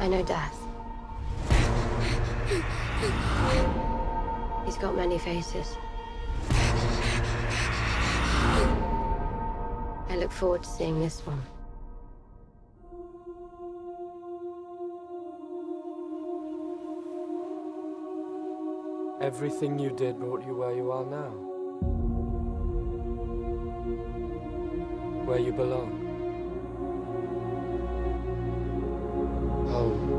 I know death. He's got many faces. I look forward to seeing this one. Everything you did brought you where you are now. Where you belong. Home.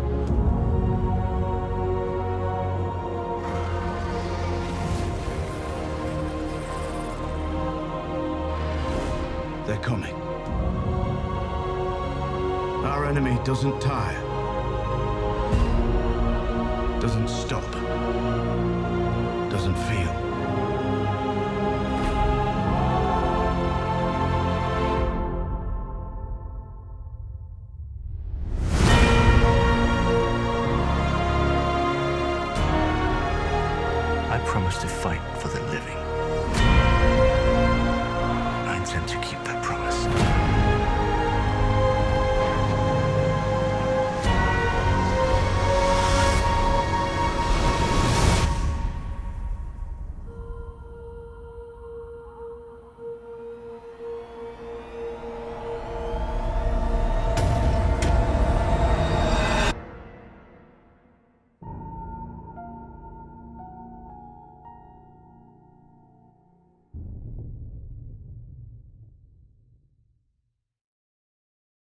They're coming. Our enemy doesn't tire. Doesn't stop. Doesn't feel. I promise to fight for the living.